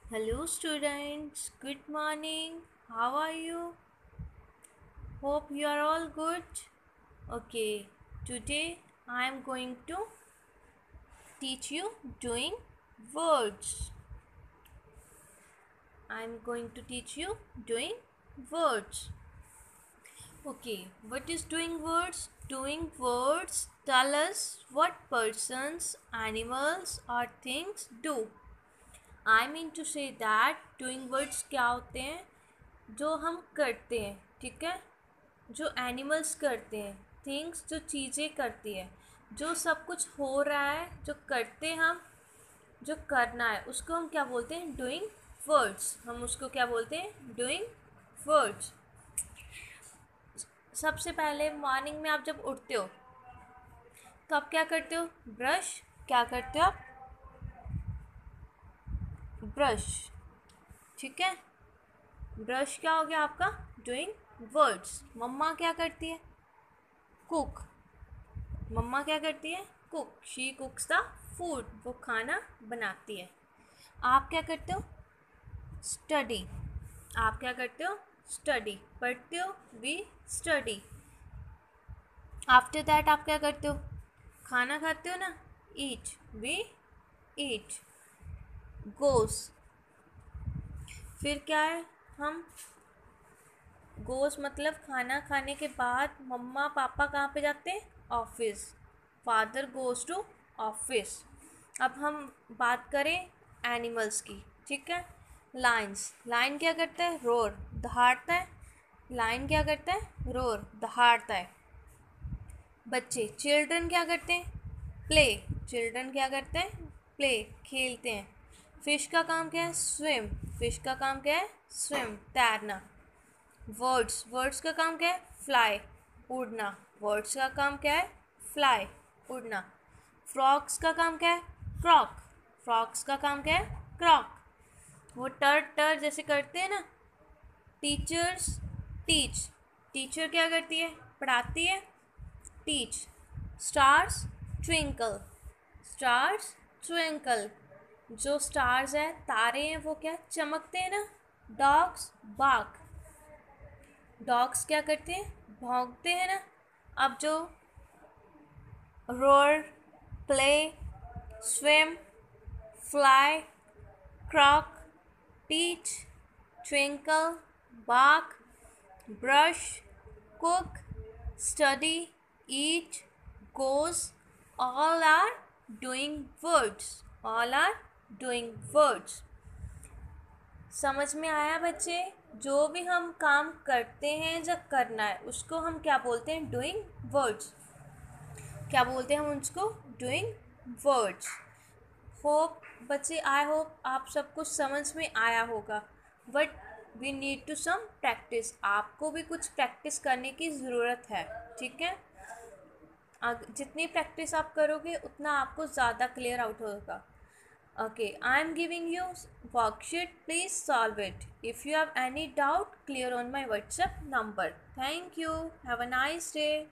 Hello students, good morning. How are you? Hope you are all good. Okay, today I am going to teach you doing words. I am going to teach you doing words. Okay, what is doing words? Doing words tell us what persons, animals or things do. I mean to say that doing words क्या होते हैं जो हम करते हैं, ठीक है, जो एनिमल्स करते हैं, थिंग्स जो चीज़ें करती है, जो सब कुछ हो रहा है, जो करते हम, जो करना है, उसको हम क्या बोलते हैं? Doing words. हम उसको क्या बोलते हैं? Doing words. सबसे पहले मॉर्निंग में आप जब उठते हो तो आप क्या करते हो? ब्रश। क्या करते हो आप? ब्रश, ठीक है। ब्रश क्या हो गया आपका? Doing words. मम्मा क्या करती है? कुक। मम्मा क्या करती है? Cook. She cooks the food. वो खाना बनाती है। आप क्या करते हो? स्टडी। आप क्या करते हो? स्टडी। पढ़ते हो? We study. आफ्टर दैट आप क्या करते हो? खाना खाते हो ना? ईट। We eat. गोस। फिर क्या है? हम गोस मतलब खाना खाने के बाद मम्मा पापा कहाँ पे जाते हैं? Office. Father goes to office. अब हम बात करें एनिमल्स की, ठीक है। लाइन्स। लाइन क्या करता है? रोर, दहाड़ता है। लाइन क्या करता है? रोर, दहाड़ता है। बच्चे, चिल्ड्रन क्या करते हैं? प्ले। चिल्ड्रन क्या करते हैं? प्ले, खेलते हैं। फिश का काम क्या है? स्विम। फिश का काम क्या है? स्विम, तैरना। वर्ड्स। वर्ड्स का काम क्या है? फ्लाई, उड़ना। वर्ड्स का काम क्या है? फ्लाई, उड़ना। फ्रॉक्स का काम क्या है? क्रॉक। फ्रॉक्स का काम क्या है? क्रॉक। वो टर टर जैसे करते हैं ना। Teachers teach. टीचर क्या करती है? पढ़ाती है। Teach. Stars twinkle. Stars twinkle. जो स्टार्स है, तारे हैं, वो क्या चमकते हैं ना। Dogs bark. डॉग्स क्या करते हैं? भौंकते हैं ना। अब जो roar, play, swim, fly, croak, teach, twinkle, bark, brush, cook, study, eat, goes, all are doing words. All are doing words. समझ में आया बच्चे? जो भी हम काम करते हैं, जब करना है, उसको हम क्या बोलते हैं? Doing words. क्या बोलते हैं हम उसको? Doing words. होप बच्चे, आई होप आप सब कुछ समझ में आया होगा। But we need to some practice. आपको भी कुछ प्रैक्टिस करने की ज़रूरत है, ठीक है। जितनी प्रैक्टिस आप करोगे उतना आपको ज़्यादा क्लियर आउट होगा। Okay, I am giving you worksheet, please solve it. If you have any doubt, clear on my WhatsApp number. Thank you, have a nice day.